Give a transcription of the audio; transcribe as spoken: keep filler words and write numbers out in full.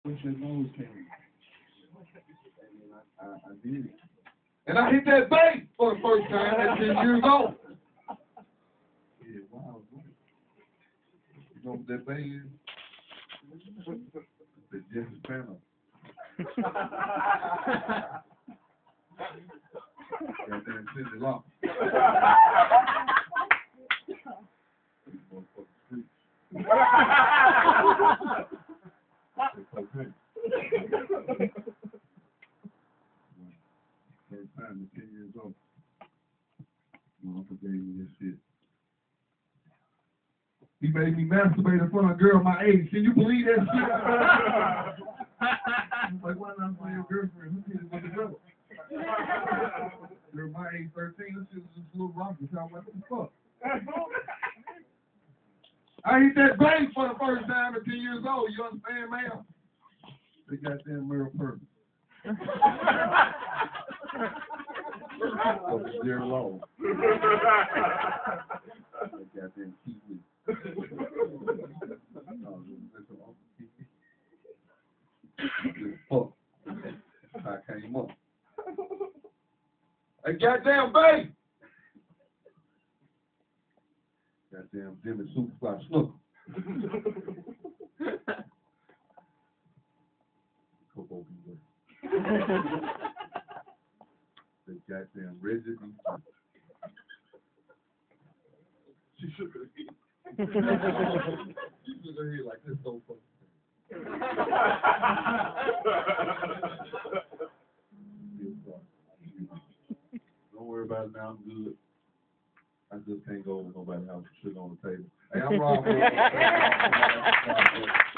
What's your nose came? I, I, I did it. And I hit that bank for the first time at ten years old. Yeah, wow. You know what that thing is? The Jesse Spanner. Goddamn Cindy Law. First time at ten years old. My uncle gave me this shit. He made me masturbate in front of a girl my age. Can you believe that shit? I was like, why not play your girlfriend? Who did it with the brother? Girl my age, thirteen, this shit was just a little rocky. So I'm like, what the fuck? I hit that bank for the first time at ten years old. You understand, ma'am? They goddamn Merle Purvis. Of the dear Lord. That goddamn Kiwi. Fuck. I came up. Hey, goddamn bank! Goddamn Jimmy Superfly Snooker. Coco be the goddamn Reggie B. She shook her head. She shook her head like this so funny. Don't worry about it now, I'm good. I just can't go over nobody's house and shit on the table. Hey, I'm Rob.